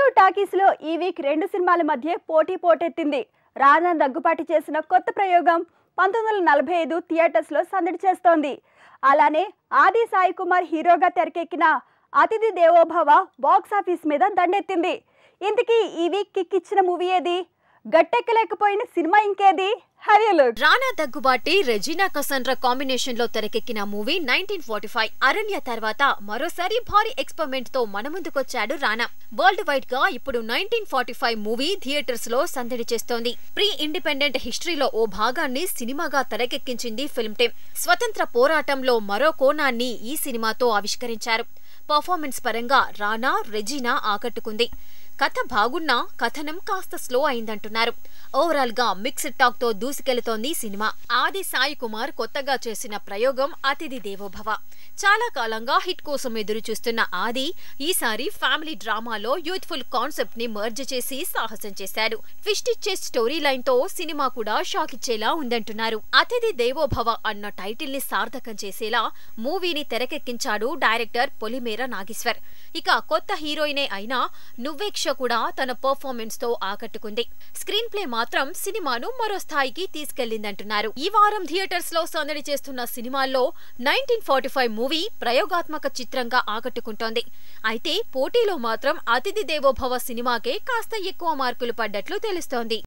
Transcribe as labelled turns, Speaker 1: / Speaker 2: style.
Speaker 1: Telugu talkies లో ఈ week రెండు సినిమాల మధ్య పోటెత్తింది. రానా దగ్గుపాటి చేసిన కొత్త ప్రయోగం 1945 థియేటర్స్ లో సందడి చేస్తోంది. అలానే ఆది సాయి కుమార్ హీరోగా తెరకెక్కిన అతిథి దేవోభవ బాక్స్ ఆఫీస్ మీద దండెత్తింది. ఇంతకీ ఈ వీక్ కిక్ ఇచ్చిన మూవీ ఏది? గట్టెక్కలేకపోయిన సినిమా ఇంకేది?
Speaker 2: రానా దగ్గుబాటి రెజీనా కసండ్రా కాంబినేషన్ లో తెరకెక్కిన మూవీ 1945 అరణ్య తర్వాత మరోసారి భారీ ఎక్స్పెరిమెంట్ తో మన ముందుకొచ్చాడు రానా. వరల్డ్ వైడ్ గా ఇప్పుడు 1945 మూవీ థియేటర్స్ లో సందడి చేస్తోంది. ప్రీ ఇండిపెండెంట్ హిస్టరీలో ఓ భాగాన్ని సినిమాగా తెరకెక్కించింది ఫిల్మ్ టీమ్. స్వతంత్ర పోరాటంలో మరో కోణాన్ని ఈ సినిమాతో ఆవిష్కరించారు. పర్ఫార్మెన్స్ పరంగా రానా, రెజీనా ఆకట్టుకుంది. కథ బాగున్నా కథనం కాస్త స్లో అయిందంటున్నారు. ఓవరాల్ గా మిక్స్డ్ టాక్ తో దూసుకెళుతోంది సినిమా. ఆది సాయి కుమార్ కొత్తగా చేసిన ప్రయోగం అతిథి దేవోభవ. చాలా కాలంగా హిట్ కోసం ఎదురు చూస్తున్న ఆది ఈసారి ఫ్యామిలీ డ్రామాలో యూత్ఫుల్ కాన్సెప్ట్ ని మర్జ్ చేసి సాహసం చేశాడు. ట్విస్ట్ ఇచ్చే స్టోరీ లైన్ తో సినిమా కూడా షాక్ ఇచ్చేలా ఉందంటున్నారు. అతిథి దేవోభవ అన్న టైటిల్ ని సార్థకం చేసేలా మూవీని తెరకెక్కించాడు డైరెక్టర్ పొలిమేర నాగేశ్వర్. ఇక కొత్త హీరోయినే అయినా నువ్వేక్ష కూడా తన పర్ఫార్మెన్స్ తో ఆకట్టుకుంది. స్క్రీన్ ప్లే మాత్రం సినిమాను మరో స్థాయికి తీసుకెళ్లిందంటున్నారు. ఈ వారం థియేటర్స్ లో సందడి చేస్తున్న సినిమాల్లో 1945 మూవీ ప్రయోగాత్మక చిత్రంగా ఆకట్టుకుంటోంది. అయితే పోటీలో మాత్రం అతిథి దేవోభవ సినిమాకే కాస్త ఎక్కువ మార్కులు పడ్డట్లు తెలుస్తోంది.